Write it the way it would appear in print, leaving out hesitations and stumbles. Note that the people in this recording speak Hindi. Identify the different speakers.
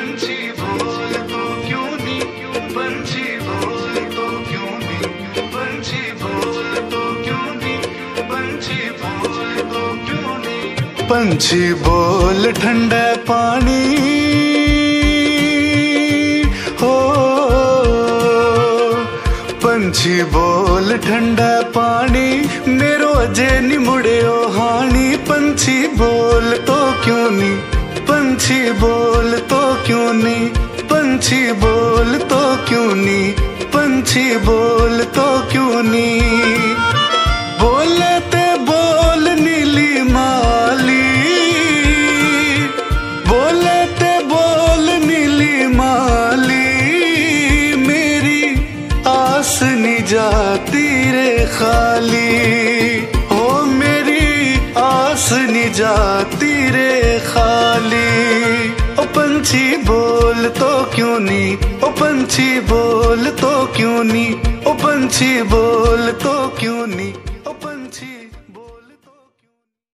Speaker 1: पंछी बोल तो क्यों नहीं, पंछी बोल तो क्यों नहीं, पंछी बोल तो क्यों नहीं, पंछी बोल तो क्यों नहीं। पंछी बोल ठंडा पानी हो, पंछी बोल ठंडा पानी मेरो अजे नी मुड़े ओ हानी। पंछी बोल तो क्यों नहीं, पंछी बोल तो क्यों नहीं, पंछी बोल तो क्यों नहीं, पंछी बोल तो क्यों नहीं। बोले ते बोल नीली माली, बोले ते बोल नीली माली, मेरी आस नहीं जाती रे खाली, ओ मेरी आस नहीं जाती रे खाली। ओ पंछी बोल तो क्यों नहीं, ओ पंछी बोल तो क्यों नहीं, ओ पंछी बोल तो क्यों नहीं।